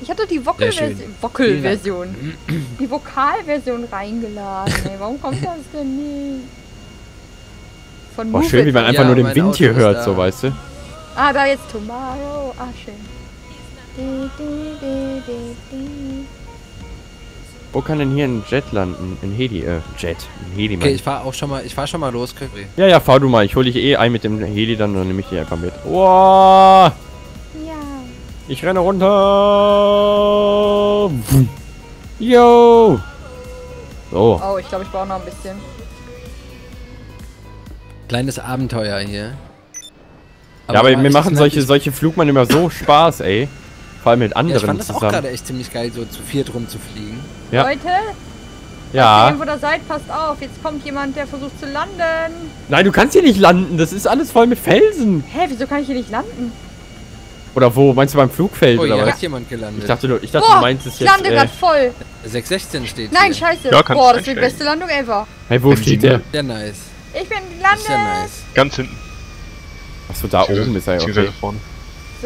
Ich hatte die Vokalversion. Die Vokalversion reingeladen. Ey, warum kommt das denn nicht? Von Boah, schön, wie man einfach nur den Wind Auto hier hört, da. so, weißt du? Ah, da jetzt Tomorrow. Ah, schön. Wo kann denn hier ein Jet landen? Ein Heli, Jet. Ein Heli, Mann. Okay, ich fahr schon mal los, Curry. Ja, ja, fahr du mal. Ich hol dich eh ein mit dem Heli, dann nehme ich dich einfach mit. Wow! Ja. Ich renne runter! Yo! So. Oh, ich glaube, ich brauche noch ein bisschen. Kleines Abenteuer hier. Ja, aber mir ich machen fand solche Flugmanöver so Spaß, ey. Vor allem mit Ja, ich anderen fand das auch zusammen. gerade echt ziemlich geil, so zu viert rumzufliegen. Ja. Leute, falls ihr Ja. irgendwo da seid, passt auf. Jetzt kommt jemand, der versucht zu landen. Nein, du kannst hier nicht landen. Das ist alles voll mit Felsen. Hä, wieso kann ich hier nicht landen? Oder wo? Meinst du beim Flugfeld Oh, oder hier was? hat jemand gelandet. Ich dachte, du Boah, meinst es ich jetzt. lande gerade voll. 616 steht Nein, hier. scheiße. Ja, kannst Boah, das ist die einsteigen. beste Landung ever. Hey, wo steht der? Sehr nice. Ich bin Das ist ja gelandet. nice. Ganz hinten. Achso, da oben ist er ja. Beziehungsweise Okay. vorne. So.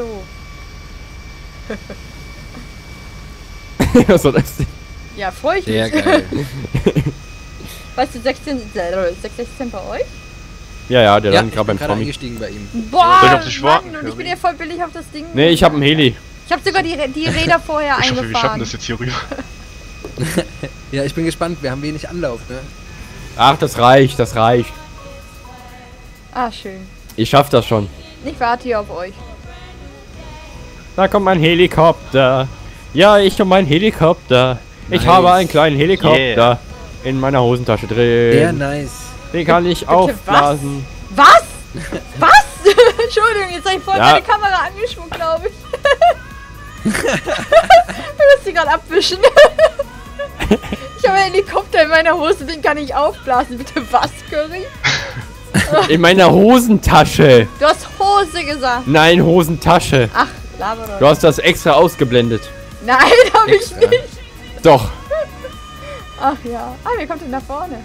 Was soll das denn? Ja, freue ich Sehr mich. geil. Weißt du, 616 bei euch? Ja, ja, der Ja, landet ich gerade bin beim gerade Tommy. eingestiegen bei ihm. Boah, Soll ich auf dich warten, Mann, und ich bin Curry? ja voll billig auf das Ding. Nee, ich hab einen Heli. Ich habe sogar die Räder vorher Ich hoffe, wir schaffen eingefahren. das jetzt hier rüber. Ja, ich bin gespannt. Wir haben wenig Anlauf, ne? Ach, das reicht, das reicht. Ah, schön. Ich schaff das schon. Ich warte hier auf euch. Da kommt mein Helikopter. Ja, ich und mein Helikopter. Ich Nice. habe einen kleinen Helikopter Yeah. in meiner Hosentasche Sehr drin. nice. Den kann ich aufblasen. Was? Was? Entschuldigung, jetzt habe ich voll Ja. meine Kamera angeschwungen, glaube ich. Du musst sie gerade abwischen. Ich habe einen Helikopter in meiner Hose, den kann ich aufblasen. Bitte was, Curry? In meiner Hosentasche. Du hast Hose gesagt. Nein, Hosentasche. Ach, laber doch. Du hast das extra ausgeblendet. Nein, habe ich Extra. nicht. Doch. Ach ja. Ah, wer kommt denn da vorne?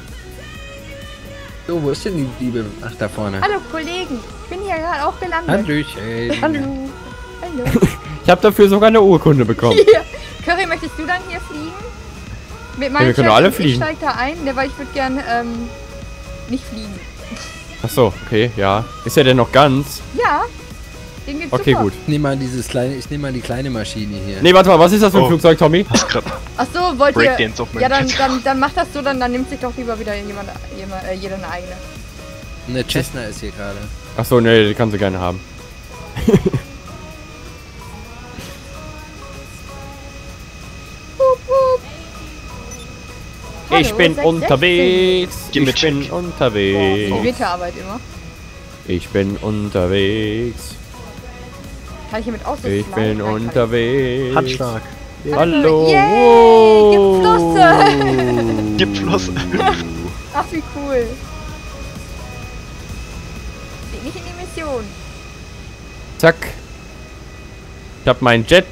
So, wo ist denn die Liebe? Ach, da vorne. Hallo, Kollegen. Ich bin hier gerade auch gelandet. Hallöchen. Hallo. Hallo. Ich habe dafür sogar eine Urkunde bekommen. Hier. Curry, möchtest du dann hier fliegen? Mit meinem wir können Chef alle und fliegen. Ich steig da ein, weil ich würde gern nicht fliegen. Ach so, okay, ja. Ist er denn noch ganz? Ja. Den gibt's Okay, sofort. gut. Ich nehme mal die kleine Maschine hier. Nee, warte mal, was ist das für ein Oh. Flugzeug, Tommy? Hast grad Ach so, wollt ihr... Breakdance auf meinem Ja, dann, Chat. dann macht das so, dann nimmt sich doch lieber wieder jeder eine eigene. Eine Cessna ist hier gerade. Ach so, nee, die kann sie gerne haben. Hup, hup. Ich Hallo, bin 616. unterwegs. Gib mir Ich bin Check. Boah, unterwegs. die Winterarbeit immer. Ich bin unterwegs. Kann ich hier mit Autos Ich sliden? bin Nein, kann unterwegs. Handschlag. Hallo. Yay, gib Flosse. Gib Flosse. Ach, wie cool. Geht nicht in die Mission. Zack. Ich hab meinen Jet.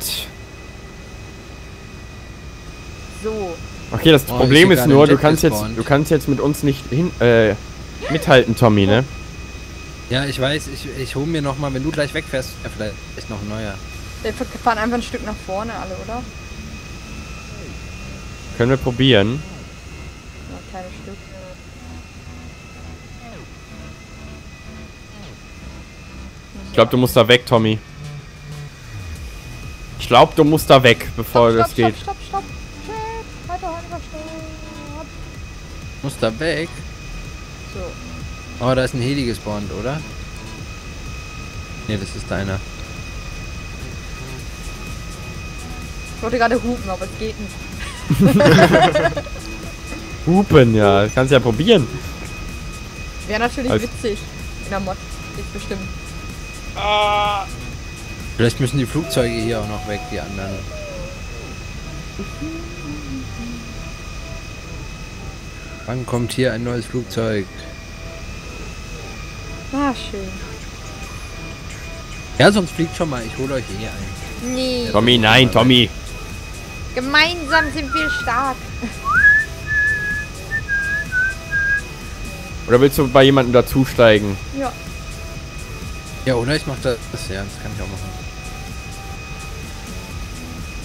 So. Okay, das Oh, Problem ich ist bin nur, gerade im Jet du gespawnt. kannst jetzt mit uns nicht mithalten, Tommy, ne? Ja, ich weiß, ich hole mir nochmal, wenn du gleich wegfährst, ja, vielleicht noch ein neuer. Wir fahren einfach ein Stück nach vorne alle, oder? Können wir probieren. Ja, ein kleines Stück. Ich glaube, du musst da weg, Tommy. Ich glaube, du musst da weg, bevor das geht. Stopp. Shit. Weiter, stopp. Muss da weg. So. Oh, da ist ein Heli gespawnt, oder? Ne, das ist deiner. Ich wollte gerade hupen, aber es geht nicht. Hupen, ja. Das kannst du ja probieren. Wäre natürlich Als- witzig. In der Mod. Ist bestimmt. Vielleicht müssen die Flugzeuge hier auch noch weg, die anderen. Wann kommt hier ein neues Flugzeug? Ah, schön. Ja, sonst fliegt schon mal. Ich hole euch eh ein. Nee. Tommy, nein, Tommy. Gemeinsam sind wir stark. Oder willst du bei jemandem dazusteigen? Ja. Ja, oder ich mach das. Ja, das kann ich auch machen.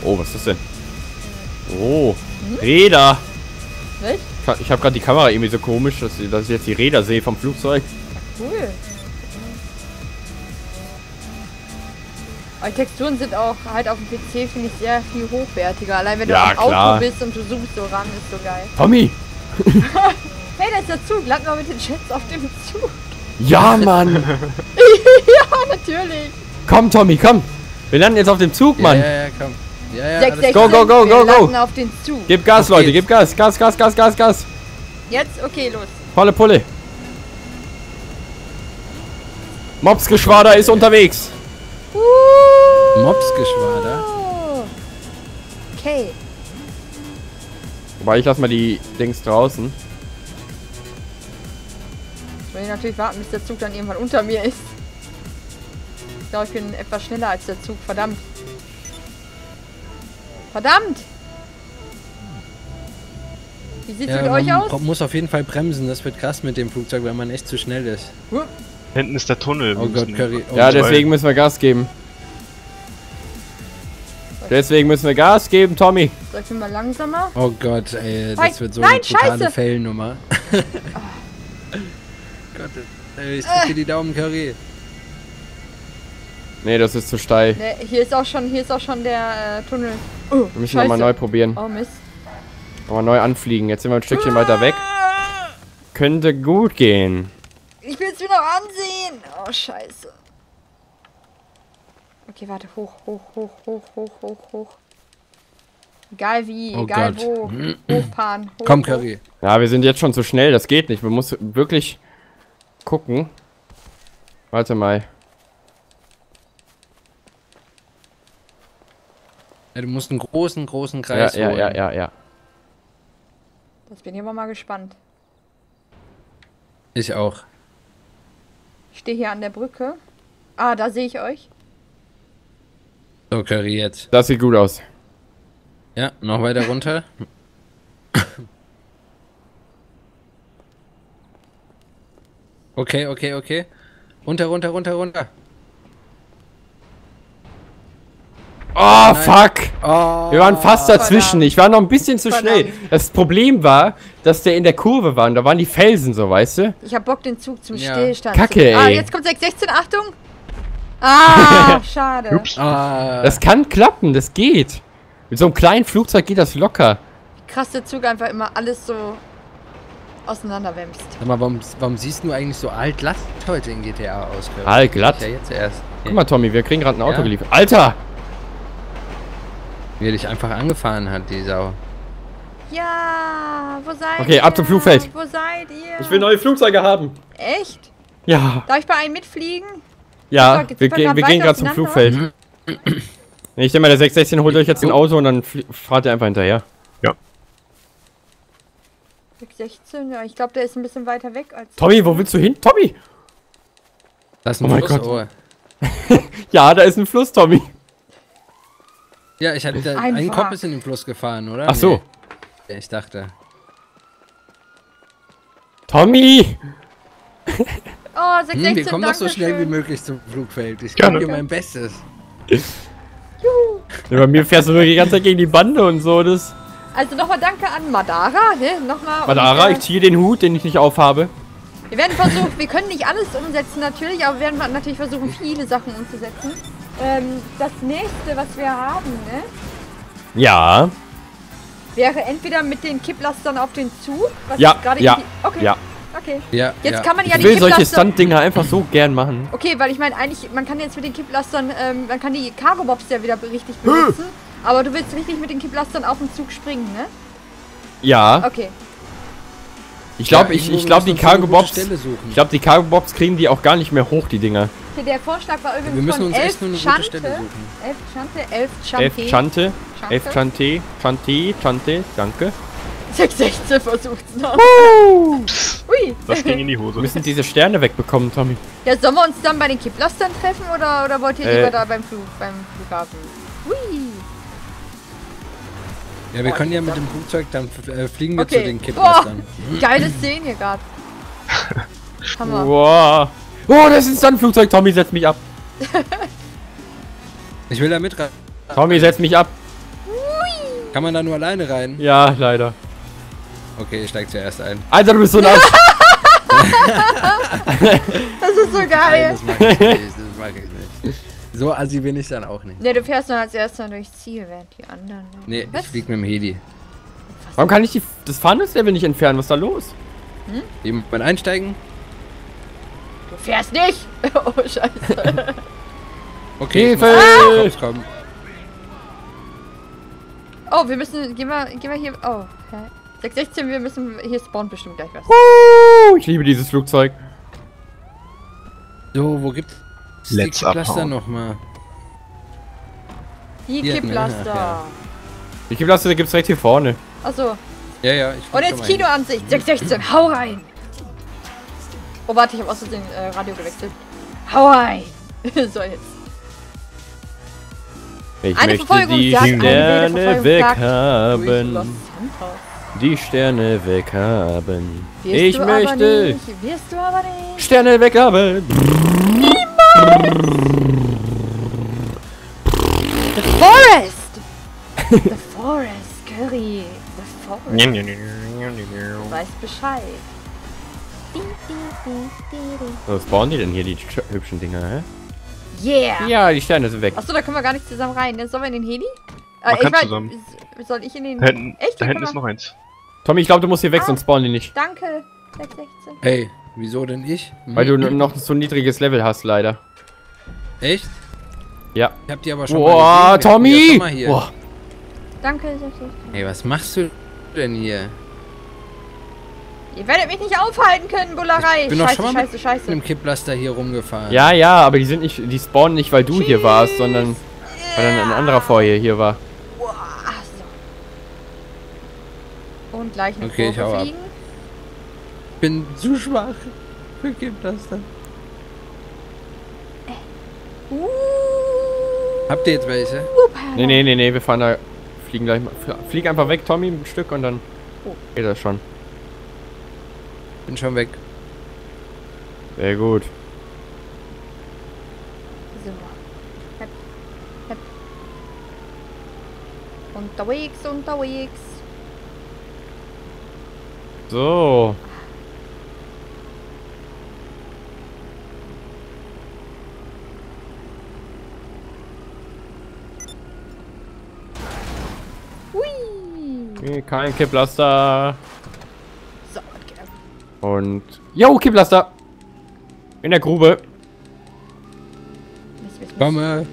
Oh, was ist das denn? Oh, Räder. Nicht? Ich habe gerade die Kamera irgendwie so komisch, dass ich jetzt die Räder sehe vom Flugzeug. Cool. Aber die Texturen sind auch halt auf dem PC, finde ich, sehr viel hochwertiger. Allein wenn du Ja, am Auto klar. bist und du zoomst so ran, ist so geil. Tommy! Hey, da ist der Zug. Landen wir mit den Jets auf dem Zug. Ja, Mann! Ja, natürlich. Komm, Tommy, komm! Wir landen jetzt auf dem Zug, Mann! Ja, komm. Ja, ja, 616, Go, go, go, wir go, go. landen auf den Zug. Gib Gas, Auf Leute, geht's. gib Gas! Gas, Gas, Gas, Gas, Gas! Jetzt? Okay, los. Volle Pulle! Mobsgeschwader ist unterwegs! Mobsgeschwader? Okay. Wobei, ich lass mal die Dings draußen. Ich will natürlich warten, bis der Zug dann irgendwann unter mir ist. Ich glaube, ich bin etwas schneller als der Zug. Verdammt. Verdammt! Wie sieht's mit euch aus? Man muss auf jeden Fall bremsen, das wird krass mit dem Flugzeug, wenn man echt zu schnell ist. Hinten ist der Tunnel. Oh wir Gott, müssen- Curry. Oh Ja, Gott. deswegen müssen wir Gas geben. Deswegen müssen wir Gas geben, Tommy. Soll ich bin mal langsamer? Oh Gott, ey, Nein, das wird so nein, eine totale Scheiße. Fail-Nummer. Gott, ey, ich drück dir die Daumen, Curry. Nee, das ist zu steil. Ne, hier ist auch schon der Tunnel. Oh, Wir müssen nochmal neu probieren. Oh Mist. Nochmal neu anfliegen. Jetzt sind wir ein Stückchen weiter weg. Könnte gut gehen. Ich will es mir noch ansehen. Oh, scheiße. Okay, warte. Hoch, hoch, hoch, hoch, hoch, hoch, hoch. Egal wie, Oh egal Gott. wo. Hochfahren. Hoch, Komm, hoch. Curry. Ja, wir sind jetzt schon zu schnell. Das geht nicht. Wir müssen wirklich gucken. Warte mal. Ja, du musst einen großen Ja, Kreis ja, holen. ja, ja, ja. Das bin ich aber mal gespannt. Ich auch. Ich stehe hier an der Brücke. Ah, da sehe ich euch. So, Curry, jetzt. Das sieht gut aus. Ja, noch weiter runter. Okay, okay, okay. Runter, runter, runter, runter. Oh, fuck! Oh, Wir waren fast dazwischen. verdammt. Ich war noch ein bisschen zu schnell. Verdammt. Das Problem war, dass der in der Kurve war und da waren die Felsen so, weißt du? Ich hab Bock, den Zug zum Ja. Stillstand Kacke, zu... Ah, ey. jetzt kommt 616, Achtung! Ah, schade. Ups. Ah, Das kann klappen, das geht. Mit so einem kleinen Flugzeug geht das locker. Krass, der Zug einfach immer alles so auseinanderwämst. sag mal, warum siehst du eigentlich so altglatt heute in GTA aus, Curry? Allglatt? Ja, jetzt erst. Guck mal, Tommy, wir kriegen gerade ein Auto Ja. geliefert. Alter! Wie er dich einfach angefahren hat, die Sau. Ja, wo seid ihr? Okay, ab zum Flugfeld. Wo seid ihr? Ich will neue Flugzeuge haben. Echt? Ja. Darf ich bei einem mitfliegen? Ja, Super, wir super, gehen grad gerade weiter zum auseinander, Flugfeld. Ich denke mal, der 616 holt euch jetzt ein Auto und dann fahrt ihr einfach hinterher. 616, ja, ich glaube, der ist ein bisschen weiter weg als... Tommy, wo willst du hin? Tommy! Das ist ein Oh mein Fluss, Gott. oh. Ja, da ist ein Fluss, Tommy. Ja, ich hatte Ein ein Wrack. Kopf ist in den Fluss gefahren, oder? Ach so. Nee. Ja, ich dachte. Tommy! Oh, 616, Wir kommen doch so schnell wie Dankeschön. möglich zum Flugfeld. Ich Gerne. gebe mir mein Bestes. Ja, bei mir fährst du nur die ganze Zeit gegen die Bande und so. Das. Also nochmal danke an Madara, ne? Nochmal. Madara, und, ich ziehe den Hut, den ich nicht aufhabe. wir werden versuchen, wir können nicht alles umsetzen natürlich, aber wir werden natürlich versuchen, viele Sachen umzusetzen. Das nächste, was wir haben, ne? Ja. Wäre entweder mit den Kipplastern auf den Zug, was Ja, jetzt gerade ja, okay. ja. Okay. Ja, Jetzt ja. kann man ja Ich die will solche Kipplaster... Stunt-Dinger einfach so gern machen. Okay, weil ich meine eigentlich, man kann jetzt mit den Kipplastern, man kann die Cargo-Bobs ja wieder richtig benutzen, aber du willst richtig mit den Kipplastern auf den Zug springen, ne? Ja. Okay. Ich glaube, irgendwo ich glaube, müssen die wir uns eine gute Cargo-Bobs. Stelle suchen. Ich glaube, die Cargo-Bobs kriegen die auch gar nicht mehr hoch, die Dinger. Okay, der Vorschlag war übrigens Wir müssen von uns echt 11 nur eine gute Schante. Stelle suchen. 11 Chante, Chante. Chante, danke. 616 versucht's noch. Ui. Das ging in die Wir Hose. müssen diese Sterne wegbekommen, Tommy. Ja, sollen wir uns dann bei den Kipplastern treffen oder wollt ihr lieber da beim Flughafen? Ui. Ja, wir Oh, können ja die mit dem Flugzeug, dann fliegen wir zu Okay. den Boah, Kipplastern. geile Szene hier gerade. Hammer. Wow. Oh, das ist ein Flugzeug. Tommy, setz mich ab. Ich will da mitreisen. Tommy, setz mich ab. Kann man da nur alleine rein? Ja, leider. Okay, ich steig zuerst ein. Alter, du bist so ein Arsch. Das ist so Nein, geil. das mag ich nicht. Das mag ich nicht. So assi bin ich dann auch nicht. Ne, du fährst dann als erster durchs Ziel, während die anderen. Nee, Was? ich flieg mit dem Heli. Warum kann ich das Fahndungslevel nicht entfernen? Was ist da los? Jemand einsteigen? Du fährst nicht! Oh, scheiße. Okay, Hilfe! Komm. Oh, wir müssen. Gehen wir hier. Oh, hä? 616, wir müssen. Hier spawnt bestimmt gleich was. Ich liebe dieses Flugzeug. So, wo gibt's Let's die Cluster abhauen. nochmal? Die Hier, ne? Kipplaster. Ja. Ich gebe das, gibt's direkt hier vorne. Achso. Ja, ja, ich Und jetzt Kinoansicht. 616, hau rein! Oh, warte, ich habe aus Versehen Radio gewechselt. Hau rein! So, jetzt. Ich Eine möchte Verfolgungsjagd, die eine Sterne wilde Verfolgungsjagd durch Los weghaben. Santos. Die Sterne weghaben. Wirst Ich du aber möchte nicht, wirst du aber nicht. Sterne weghaben. The Forest! The Forest, Curry. The Forest. Du weißt Bescheid. Wo spawnen die denn hier, die hübschen Dinger, hä? Yeah! Ja, die Sterne sind weg. Achso, da können wir gar nicht zusammen rein. Jetzt sollen wir in den Heli? Man kann mein, zusammen. Soll ich in den... Da hinten, Echt? da Hier, hinten guck ist mal. noch eins. Tommy, ich glaube, du musst hier weg, sonst spawnen die nicht. Danke, 616. Hey, wieso denn ich? Weil du noch so ein niedriges Level hast, leider. Echt? Ja. Ich hab die aber schon Boah, mal gesehen. Tommy! Mal hier. Boah. Danke, 616. Hey, was machst du denn hier? Ihr werdet mich nicht aufhalten können, Bullerei. Ich bin doch Scheiße, schon mal scheiße, scheiße. mit dem Kipplaster hier rumgefahren. Ja, ja, aber die sind nicht, die spawnen nicht, weil du hier warst, sondern weil dann ein anderer vorher hier war. Boah, so. Und gleich eine Okay, ich Kurve hau ab. fliegen. Ich bin zu schwach für Kipplaster. Habt ihr jetzt welche? Nee, wir fahren da, fliegen gleich mal. Flieg einfach weg, Tommy, ein Stück und dann geht das schon. Bin schon weg. Sehr gut. So. Hep. Hep. Unterwegs, unterwegs. So. Hui. Okay, kein Kipplaster. So, okay. Und. Jo, Kipplaster! In der Grube. Mist. Komme.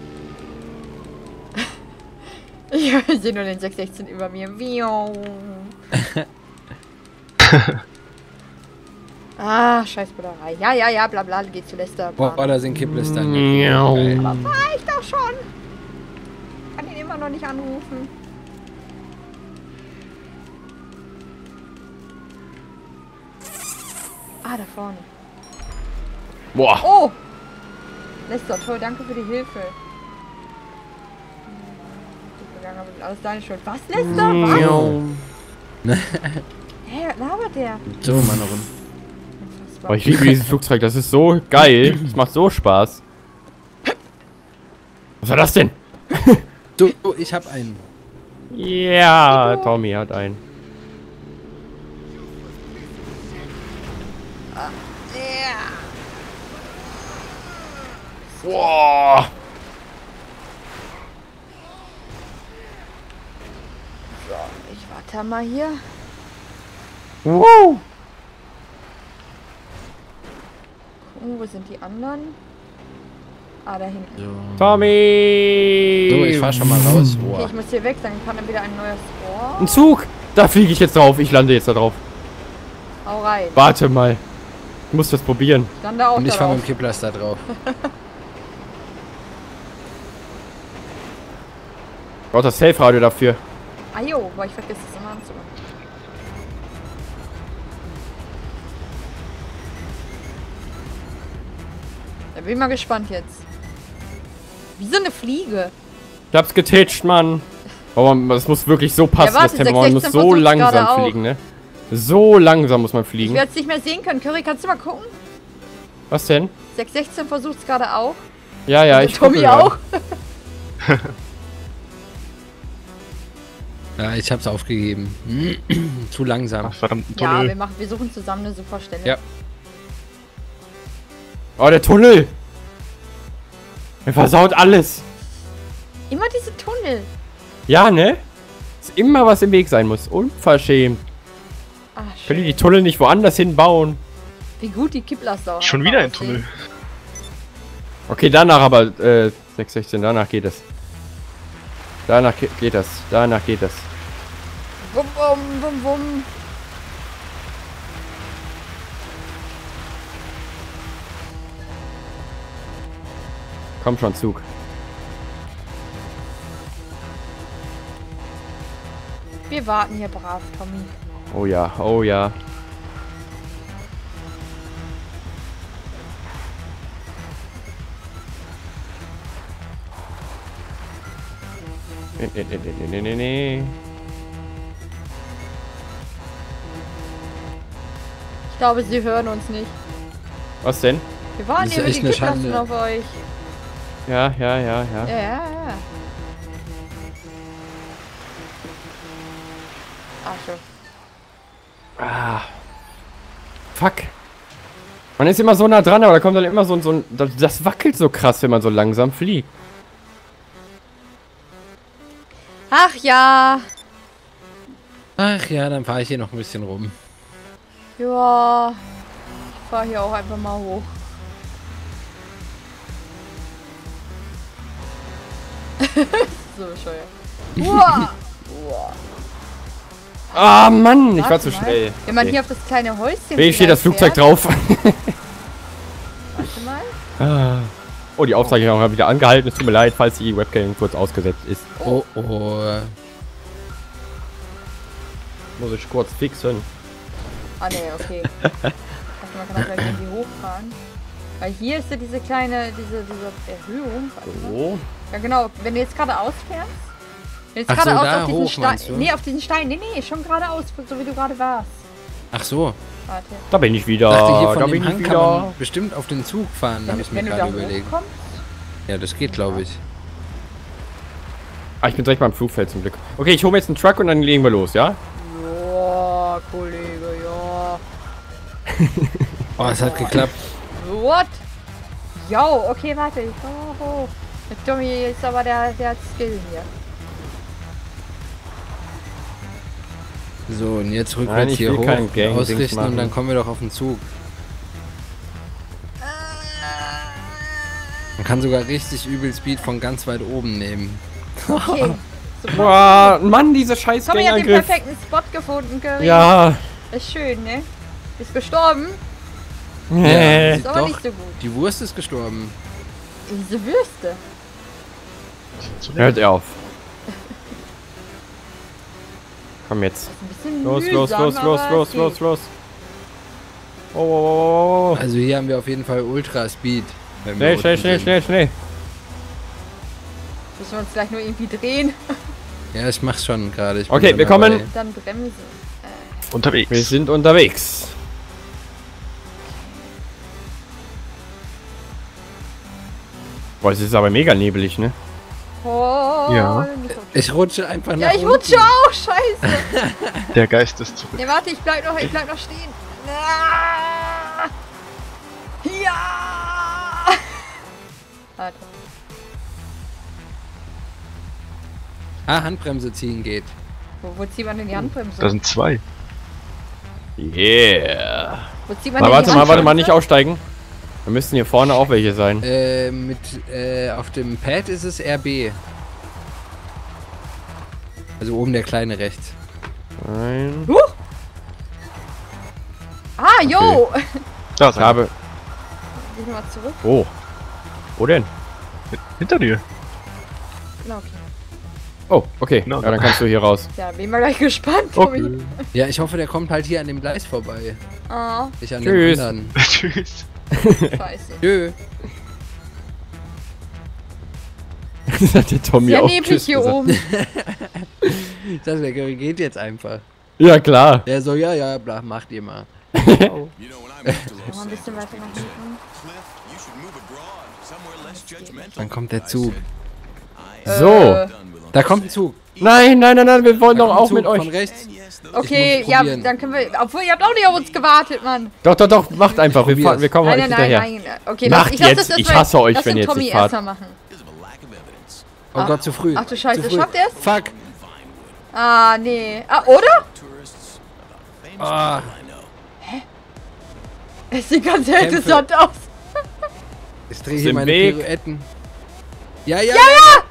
Ich sehe nur den 616 über mir. Viau. Ah, scheiß Bullerei. Ja, bla bla, geht zu Lester. Boah, da sind Kipplaster. Miau. Geil. Aber fahr ich doch schon. Kann ihn immer noch nicht anrufen. Ah, da vorne. Boah. Oh! Lester, toll, danke für die Hilfe. Alles deine Schuld. Was, Lester? Was? Miau. Hä, was labert der? So, Mann, rum. Oh, ich liebe dieses Flugzeug, das ist so geil. Das macht so Spaß. Was war das denn? Du, ich hab einen. Ja, Tommy hat einen. Ja. Boah. So, ich warte mal hier. Wow. Wo sind die anderen? Ah, da hinten. So. Tommy. So, ich fahr schon mal raus. Okay, Boah. ich muss hier weg, dann kann dann wieder ein neuer Spawn. Ein Zug. Da fliege ich jetzt drauf. Ich lande jetzt da drauf. Hau rein. Warte mal. Ich muss das probieren. Dann da auch Und ich fahr mit drauf. dem Kipplaster drauf. Ich brauche das Safe-Radio dafür. Ah jo, boah, ich vergesse das immer anzumachen. Da bin ich mal gespannt jetzt. Wie so eine Fliege. Ich hab's getitscht, Mann. Aber das muss wirklich so passen, Ja, warte, das Tempo. Man muss 616 so versucht's gerade langsam auch. fliegen, ne? So langsam muss man Ich fliegen. werde es nicht mehr sehen können. Curry, kannst du mal gucken? Was denn? 616 versucht es gerade auch. Ja, Und ich Tommy gucke auch. Ja, ich hab's aufgegeben. Zu langsam. Ach, verdammt, ein Ja, Tunnel. wir suchen zusammen eine super Stelle. Ja. Oh, der Tunnel! Er versaut alles. Immer diese Tunnel. Ja, ne? Ist immer was im Weg sein muss. Unverschämt. Ach, Können die schön. die Tunnel nicht woanders hinbauen? Wie gut die Kipplaster auch Schon einfach wieder ein aussehen. Tunnel. Okay, danach aber, 616, danach geht es. Danach geht das. Danach geht das. Wum, wum, wum, wum. Komm schon, Zug. Wir warten hier brav, Tommy. Oh ja, oh ja. Nee. Ich glaube, sie hören uns nicht. Was denn? Wir warten Das ist hier mit echt den eine Kipplastern Schande. auf euch. Ja. Ja. Ach so. Ah. Fuck. Man ist immer so nah dran, aber da kommt dann immer so ein... Das wackelt so krass, wenn man so langsam fliegt. Ach ja. Ach ja, dann fahre ich hier noch ein bisschen rum. Ja. Ich fahr hier auch einfach mal hoch. So bescheuert. Uah. Uah. Ah, Mann, ich war Warte zu mal. schnell. Wenn man Okay. hier auf das kleine Häuschen Wenigstens steht das vielleicht Flugzeug fährt. drauf. Warte mal. Ah. Oh, die Aufzeichnung hat wieder angehalten. Es tut mir leid, falls die Webcam kurz ausgesetzt ist. Oh. Muss ich kurz fixen. Ah ne, okay. Warte mal, kann auch gleich irgendwie hochfahren. Weil hier ist ja diese kleine, diese Erhöhung. Warte mal. So. Ja genau, wenn du jetzt geradeaus fährst. Wenn du Ach jetzt so, geradeaus da auf diesen hoch, meinst Stein. du? Nee, auf diesen Stein. Nee, schon geradeaus, so wie du gerade warst. Ach so. Warte. Da bin ich wieder. Ich dachte, hier da von bin dem ich Hang kann wieder. man bestimmt auf den Zug fahren, habe ich mir Wenn du da gerade überlegt. hochkommst. Ja, das geht, glaube ich. Ah, ich bin direkt beim Flugfeld zum Glück. Okay, ich hole mir jetzt einen Truck und dann legen wir los, ja? Ja, Kollege, ja. Oh, es hat geklappt. What? Yo, okay, warte, ich komm hoch. Der Tommy ist aber der hat Skill hier. So, und jetzt Nein, rückwärts ich hier will hoch, kein Gang-Dings ausrichten machen. und dann kommen wir doch auf den Zug. Man kann sogar richtig übel Speed von ganz weit oben nehmen. Okay. Super. Boah, Mann, diese scheiß Tommy hat den Gangangriff. perfekten Spot gefunden, Curry. Ja. Ist schön, ne? Ist gestorben. Ist aber Doch, nicht so gut. die Wurst ist gestorben. Diese Würste. Hört er auf. Komm jetzt. Ein bisschen Los. mühsam, aber es geht. Oh. Also hier haben wir auf jeden Fall Ultra Speed. wenn wir unten sind. Schnell. Müssen wir uns gleich nur irgendwie drehen. Ja, ich mach's schon gerade. ich bin Okay, schon wir dabei. kommen. Dann bremsen. Unterwegs. Wir sind unterwegs. Boah, es ist aber mega nebelig, ne? Oh, Ja. nicht so. Ich rutsche einfach nach Ja, ich unten. rutsche auch. Scheiße. Der Geist ist zurück. Ne, warte, ich bleib noch stehen. Ah! Ja! Warte. Ah, Handbremse ziehen geht. Wo zieht man denn die Handbremse? Da sind zwei. Yeah. Wo zieht man Na, denn warte die mal, Handbremse? nicht aussteigen. Da müssten hier vorne auch welche sein. Auf dem Pad ist es RB. Also oben der kleine rechts. Nein. Ah, yo! Da Ich sind wir. habe. Geh mal zurück. Oh. Wo denn? Hinter dir. Genau, okay. Oh, okay. Genau. Ja, dann kannst du hier raus. Ja, bin mal gleich gespannt, Tommy. Okay. Ja, ich hoffe, der kommt halt hier an dem Gleis vorbei. Ah, Nicht an Tschüss. dem anderen. Tschüss. scheiße. Tschö. Das hat der Tommy Sehr auch neblig Tschüss hier gesagt. oben. Ich dachte, der Curry geht jetzt einfach. Ja, klar. Der so, ja, bla, macht ihr mal. Noch ein bisschen weiter nach hinten. Dann kommt der Zug. So. Da Da kommt ein Zug. Nein, nein, nein, nein, wir wollen Da doch kommt ein auch Zug mit euch. von rechts. Okay, Ich muss ja, probieren. dann können wir... Obwohl, ihr habt auch nicht auf uns gewartet, Mann. Doch, doch, doch, macht einfach. Wir, Probier's. wir kommen Nein, euch nein, nein, hinterher. nein. Okay, Macht ich lass jetzt, das ich mal- hasse euch, lass wenn den ihr jetzt Tommy nicht fahrt. erst mal machen. Oh Gott, zu früh. Ach du Scheiße, Zu früh. schafft er's? Fuck. Ah, nee. Ah, oder? Ah, Es sieht ganz Kämpfe. interessant aus. ich drehe Ist hier im meine Weg. Pirouetten. Ja, ja,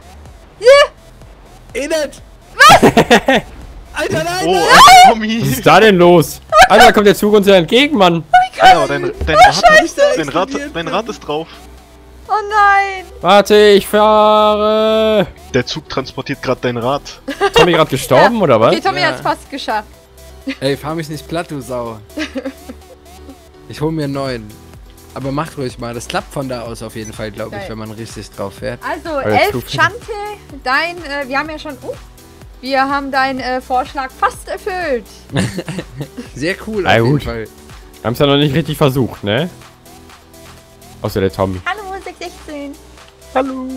Ja! Inet! Alter, nein! Oh, Was Tommy! ist da denn los? Alter, kommt der Zug uns ja entgegen, Mann. Ja, aber dein Rad ist drauf. Oh nein! Warte, ich fahre. Der Zug transportiert gerade dein Rad. Tommy gerade gestorben, oder was? Okay, Tommy Ja. hat's fast geschafft. Ey, fahr mich nicht platt, du Sau. Ich hol mir einen neuen. Aber macht ruhig mal. Das klappt von da aus auf jeden Fall, glaube ich, Geil. wenn man richtig drauf fährt. Also, der Elf Zug- Chante, wir haben ja schon... wir haben deinen Vorschlag fast erfüllt. Sehr cool Ah, auf jeden gut. Fall. Haben es ja noch nicht richtig versucht, ne? Außer der Tommy. Hallo, 616. Hallo.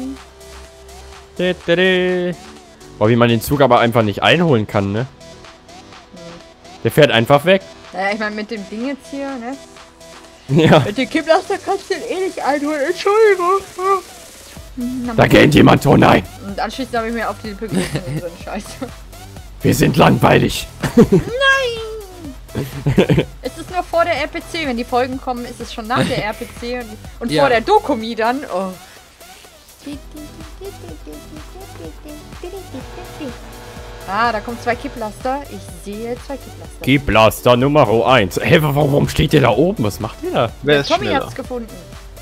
Boah, wie man den Zug aber einfach nicht einholen kann, ne? Der fährt einfach weg. Naja, ich meine, mit dem Ding jetzt hier, ne? Ja. Mit dem Kipplaster kannst du den eh nicht einholen. Entschuldigung. Da gähnt jemand, oh nein. Und anschließend habe ich mir auf die Lippe gegessen und so eine Scheiße. Wir sind langweilig. Es ist nur vor der RPC. Wenn die Folgen kommen, ist es schon nach der RPC. Und Ja. vor der Dokumi dann. Oh. Ah, da kommen 2 Kipplaster. Ich sehe 2 Kipplaster. Keyplaster Nummer 1. Hey, warum steht ihr da oben? Was macht ihr da? Wer ist Tommy schneller? hat's gefunden.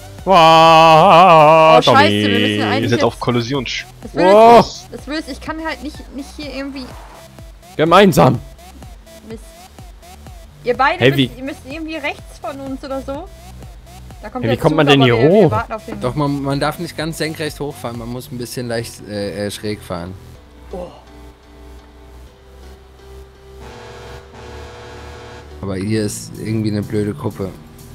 Wow, Oh, scheiße, wir müssen eigentlich- Ihr seid auf Kollision. Das will Oh. das will ich kann halt nicht hier irgendwie... Gemeinsam. Mist. Ihr beide Hey, wie- müsst, ihr müsst irgendwie rechts von uns oder so. Da kommt Hey, wie der kommt man Zug, denn aber hier wir hoch? warten auf den. Doch, man darf nicht ganz senkrecht hochfahren. Man muss ein bisschen leicht schräg fahren. Oh. Aber hier ist irgendwie eine blöde Kuppe.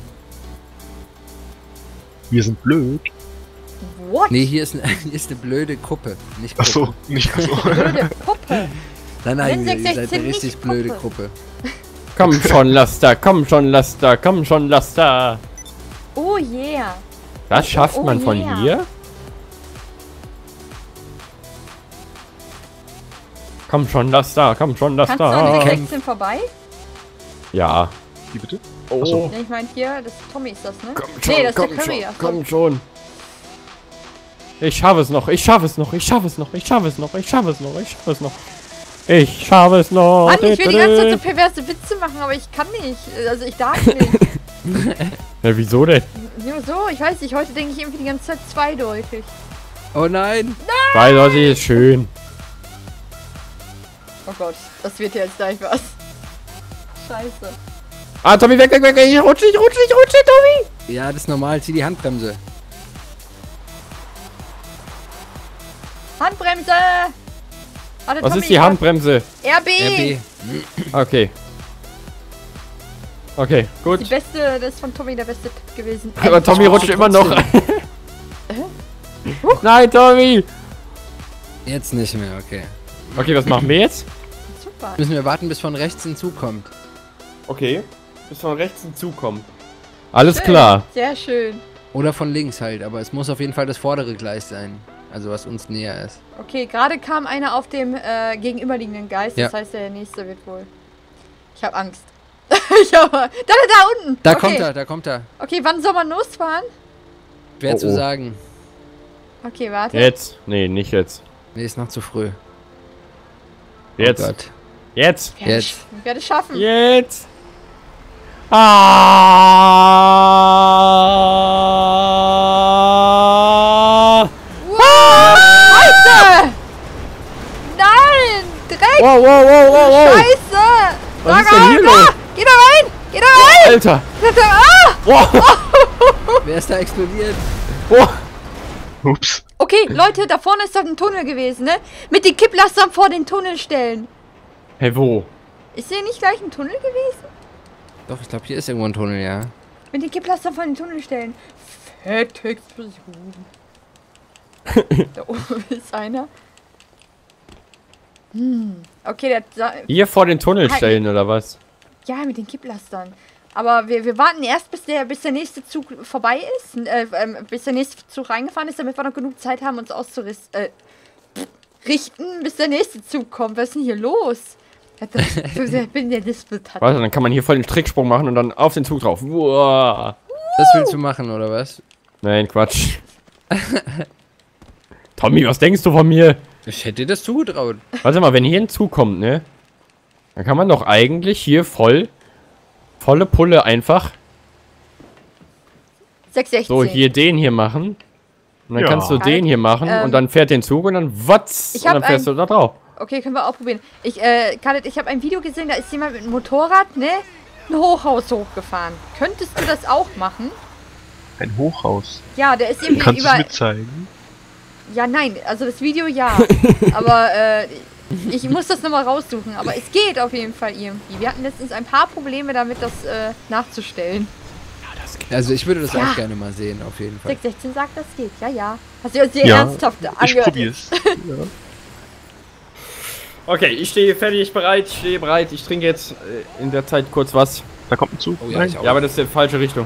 Wir sind blöd. What? Nee, hier ist eine blöde Kuppe. Nicht Kuppe. Achso, nicht so. Blöde Puppe. Nein, Wenn ihr seid 616 eine richtig nicht blöde Kuppe. Kuppe. Komm schon, Laster, komm schon, Laster, komm schon, Laster. Oh yeah. Das schafft Oh man von yeah. hier? Komm schon, Laster, komm schon, Kannst du an Laster. 616 vorbei? Ja. Wie bitte? Oh, Nee, ich meine hier, das Tommy ist das, ne? komm Nee, schon, das ist komm der Curry. schon, Ach so. komm schon. Ich schaffe es noch, ich schaffe es noch, ich schaffe es noch, ich schaffe es noch, ich schaffe es noch, ich schaffe es noch. Ich schaffe es noch. Mann, ich will die ganze Zeit so perverse Witze machen, aber ich kann nicht. Also ich darf nicht. Ja, wieso denn? Nur so, ich weiß nicht, heute denke ich irgendwie die ganze Zeit zweideutig. Oh nein! Weil Leute ist schön. Oh Gott, das wird jetzt gleich was. Scheiße. Ah, Tommy, weg, weg, weg, ich rutsche, Tommy. Ja, das ist normal. Zieh die Handbremse. Handbremse! Warte, Was Tommy, ist die Handbremse? RB! RB. Okay. Okay, gut. Die beste, das ist von Tommy der beste Tipp gewesen. Aber Tommy rutscht immer noch. Nein, Tommy. Jetzt nicht mehr, okay. Okay, was machen wir jetzt? Super. Müssen wir warten, bis von rechts hinzukommt. Okay. Bis von rechts hinzukommen. Alles Schön, klar. Sehr schön. Oder von links halt, aber es muss auf jeden Fall das vordere Gleis sein. Also was uns näher ist. Okay, gerade kam einer auf dem gegenüberliegenden Geist. Das Ja. heißt, der nächste wird wohl. Ich habe Angst. ich habe. Da unten! Da okay. kommt er, da kommt er. Okay, wann soll man losfahren? Schwer Oh, zu oh. sagen. Okay, warte. Jetzt. Nee, nicht jetzt. Nee, ist noch zu früh. Jetzt. Oh Gott. Jetzt. Ich werde Jetzt. Ich werde es schaffen. Jetzt. Ah! Wow! Scheiße! Nein! Dreck! Wow, wow, wow, wow, wow. Scheiße! Was ist denn hier da! los? Geh da rein! Geh da rein! Alter. Ah! Wow. Wer ist da explodiert? Wow. Ups. Okay, Leute, da vorne ist doch ein Tunnel gewesen, ne? Mit den Kipplastern vor den Tunnelstellen. Hey, wo? Ist hier nicht gleich ein Tunnel gewesen? Doch, ich glaube, hier ist irgendwo ein Tunnel, ja. Mit den Kipplastern vor den Tunnelstellen. Fette Explosion. Da oben ist einer. Okay, Hier vor den Tunnelstellen oder was? ja, mit den Kipplastern. Aber wir warten erst, bis der nächste Zug vorbei ist. Bis der nächste Zug reingefahren ist, damit wir noch genug Zeit haben, uns richten, bis der nächste Zug kommt. Was ist denn hier los? Ich bin der Disputant. Warte, dann kann man hier voll den Stricksprung machen und dann auf den Zug drauf. Uah. Das willst du machen, oder was? Nein, Quatsch. Tommy, was denkst du von mir? Ich hätte dir das zugetraut. Warte mal, wenn hier ein Zug kommt, ne? Dann kann man doch eigentlich hier volle Pulle einfach 616. so hier den hier machen. Und dann Ja. kannst du den hier machen und dann fährt den Zug und dann watz und dann fährst du da drauf. Okay, können wir auch probieren. Khaled, ich habe ein Video gesehen, da ist jemand mit einem Motorrad, ne? Ein Hochhaus hochgefahren. Könntest du das auch machen? Ein Hochhaus. Ja, der ist irgendwie Kannst du es über... mir zeigen? Ja, nein, also das Video ja. Aber ich muss das nochmal raussuchen. Aber es geht auf jeden Fall irgendwie. Wir hatten letztens ein paar Probleme damit, das nachzustellen. Also ich würde das Ja. auch gerne mal sehen, auf jeden Fall. 616 sagt, das geht. Ja, ja. Hast du sehr Ja, ernsthaft Ich angehört? probier's. Okay, ich stehe fertig, bereit, ich trinke jetzt in der Zeit kurz was. Da kommt ein Zug. Oh ja, Nein. ich auch. Ja, aber das ist die falsche Richtung.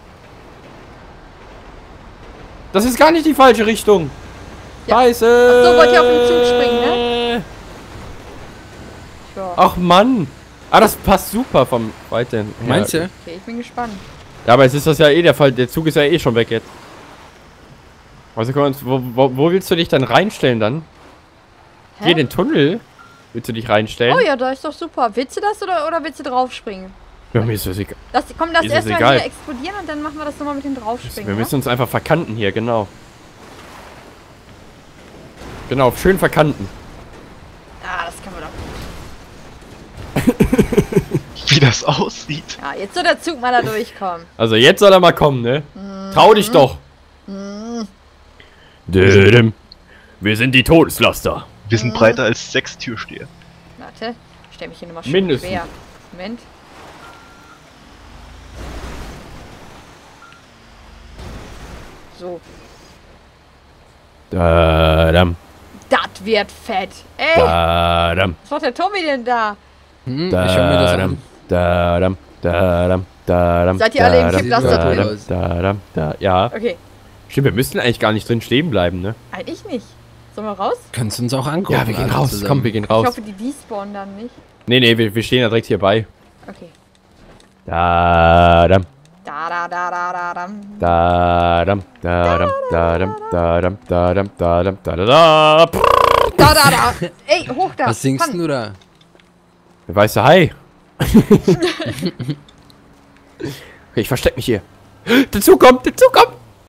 Das ist gar nicht die falsche Richtung. Ja. Scheiße. Ach so, wollt ihr auf den Zug springen, ne? Ja. Ach Mann. Ah, das passt super vom Weiten. Meinst du? Okay, ich bin gespannt. Ja, aber es ist das ja eh der Fall. Der Zug ist ja eh schon weg jetzt. Also, wo willst du dich dann reinstellen dann? Hä? Hier den Tunnel? Willst du dich reinstellen? Oh ja, da ist doch super. Willst du das oder willst du draufspringen? Ja, mir ist das egal. Lass Ist erstmal das egal. hier explodieren und dann machen wir das nochmal mit dem Draufspringen. Wir ne? müssen uns einfach verkanten hier, genau. Genau, schön verkanten. Ah, das können wir doch. Wie das aussieht. Ja, jetzt soll der Zug mal da durchkommen. Also jetzt soll er mal kommen, ne? Trau dich doch. Dödem. Wir sind die Todeslaster. Wir sind breiter als 6 Türsteher. Warte, ich stell mich hier nochmal schön Mindestens. quer. Moment. So, Dadam. das wird fett. Ey, Dadam. was macht der Tommy denn da? Hm, ich schau mir das an. Dadam. Dadam. Dadam. Seid ihr alle im dadam, Kipplaster drin? dadam, dadam, da. Ja. Okay, Stimmt, wir müssten eigentlich gar nicht drin stehen bleiben, ne? eigentlich nicht. Sollen wir raus? Kannst du uns auch angucken? Ja, wir gehen alle raus. zusammen. Komm, wir gehen Ich raus. hoffe, die despawnen dann nicht. Nee, wir stehen ja direkt hier bei. Okay. Dadam. Da. Dadam. Dadam. Dadam. Dadam. Dadam. Dadam. Dadam. Da. Ey, hoch da. Was singst Fang. du da? Weißt du, hi. Okay, ich versteck mich hier. Der Zug kommt, der Zug kommt.